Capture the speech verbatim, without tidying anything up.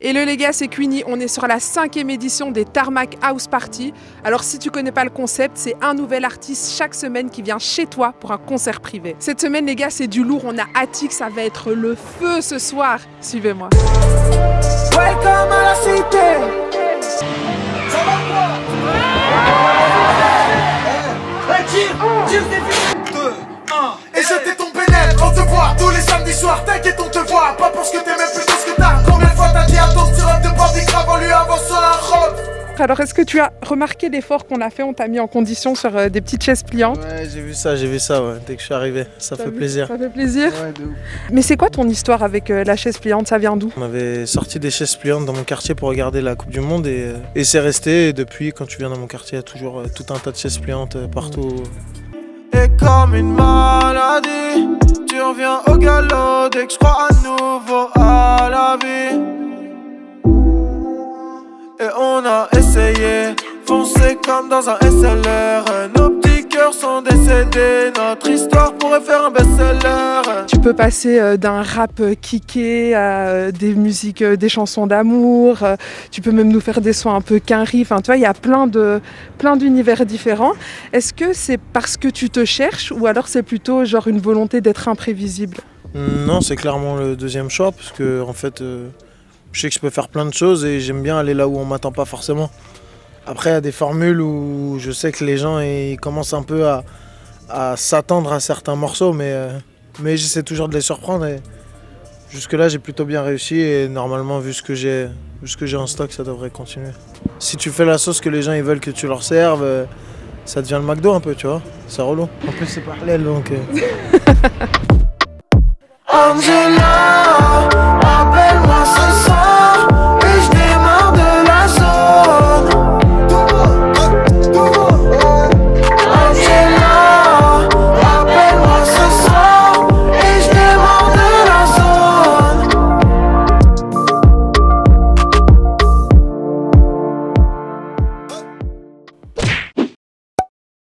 Hello les gars, c'est Queenie, on est sur la cinquième édition des Tarmac House Party. Alors si tu connais pas le concept, c'est un nouvel artiste chaque semaine qui vient chez toi pour un concert privé. Cette semaine les gars, c'est du lourd, on a Attic, ça va être le feu ce soir. Suivez-moi. Welcome à la cité. Ça va quoi? Ouais. Tire, tire des filles. deux, un. Et je t'ai ton pénètre, on te voit tous les samedis soirs, t'inquiète on te voit. Pas pour ce que t'aimes, plutôt ce que t'as. Combien de fois t'as dit à ton petit rêve de bord grave en lui avant sur la robe. Alors est-ce que tu as remarqué l'effort qu'on a fait? On t'a mis en condition sur euh, des petites chaises pliantes. Ouais, j'ai vu ça, j'ai vu ça ouais, dès que je suis arrivé. Ça fait vu, plaisir. Ça fait plaisir. Ouais, de ouf. Mais c'est quoi ton histoire avec euh, la chaise pliante? Ça vient d'où? On avait sorti des chaises pliantes dans mon quartier pour regarder la Coupe du Monde et, euh, et c'est resté. Et depuis, quand tu viens dans mon quartier, il y a toujours euh, tout un tas de chaises pliantes euh, partout. Et comme une maladie, tu reviens au galop dès que je crois à nouveau à la vie. Et on a essayé, foncé comme dans un S L R. Nos petits cœurs sont décédés, notre histoire pourrait faire un best-seller. Tu peux passer euh, d'un rap euh, kické à euh, des musiques, euh, des chansons d'amour. Euh, tu peux même nous faire des sons un peu quinri. Enfin, tu vois, il y a plein de, plein d'univers différents. Est-ce que c'est parce que tu te cherches ou alors c'est plutôt genre une volonté d'être imprévisible? Non, c'est clairement le deuxième choix parce que en fait, euh, je sais que je peux faire plein de choses et j'aime bien aller là où on m'attend pas forcément. Après, il y a des formules où je sais que les gens ils commencent un peu à, à s'attendre à certains morceaux, mais, euh, mais j'essaie toujours de les surprendre. Et jusque-là, j'ai plutôt bien réussi et normalement, vu ce que j'ai, vu ce que j'ai en stock, ça devrait continuer. Si tu fais la sauce que les gens ils veulent que tu leur serves, euh, ça devient le McDo un peu, tu vois. C'est relou. En plus, c'est parallèle donc. Euh... Angela.